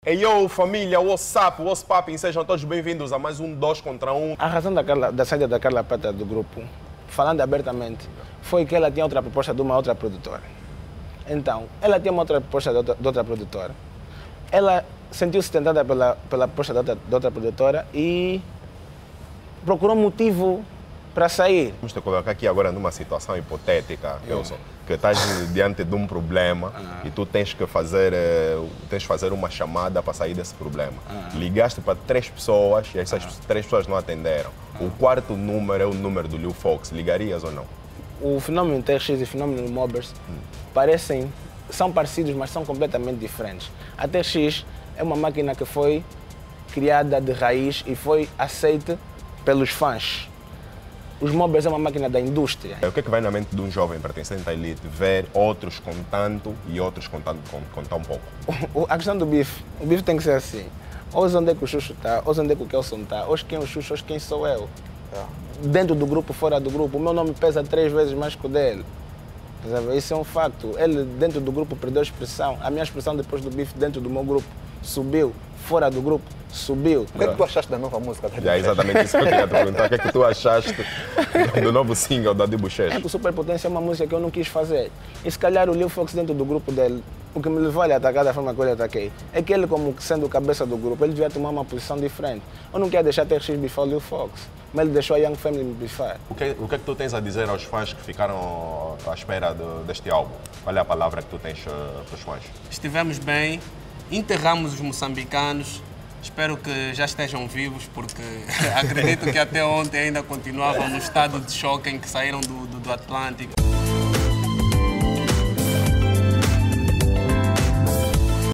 Hey yo, família, what's up, e sejam todos bem-vindos a mais um 2 contra 1. A razão da saída da Carla Prata do grupo, falando abertamente, foi que ela tinha outra proposta de uma outra produtora. Então, ela tinha uma outra proposta de outra produtora. Ela sentiu-se tentada pela proposta de outra produtora e procurou motivo para sair. Vamos te colocar aqui agora numa situação hipotética, Wilson, que estás diante de um problema e tu tens que fazer, uma chamada para sair desse problema. Ligaste para 3 pessoas e essas 3 pessoas não atenderam. O quarto número é o número do Lil Fox. Ligarias ou não? O fenômeno TRX e o fenômeno Mobbers são parecidos, mas são completamente diferentes. A TRX é uma máquina que foi criada de raiz e foi aceita pelos fãs. Os Mobbers é uma máquina da indústria. O que é que vai na mente de um jovem pertencente à elite? Ver outros com tanto e outros com tão pouco. A questão do bife, o bife tem que ser assim. Hoje onde é que o Xuxo está, hoje onde é que o Kelson está, hoje quem é o Xuxo, hoje quem sou eu. Dentro do grupo, fora do grupo, o meu nome pesa 3 vezes mais que o dele. Isso é um facto. Ele dentro do grupo perdeu a expressão. A minha expressão depois do bife dentro do meu grupo subiu. Fora do grupo, subiu. O que é que tu achaste da nova música? É exatamente isso que eu queria te perguntar. O que é que tu achaste do novo single da Dibucheche? É que o Superpotência é uma música que eu não quis fazer. E se calhar o Lil Fox dentro do grupo dele, o que me levou a lhe atacar da forma que eu lhe ataquei, é que ele, como sendo o cabeça do grupo, ele devia tomar uma posição diferente. Eu não queria deixar TRX bifar o Lil Fox, mas ele deixou a Young Family me bifar. O que é que tu tens a dizer aos fãs que ficaram à espera deste álbum? Qual é a palavra que tu tens para os fãs? Estivemos bem, enterramos os moçambicanos. Espero que já estejam vivos, porque acredito que até ontem ainda continuavam no estado de choque em que saíram do Atlântico.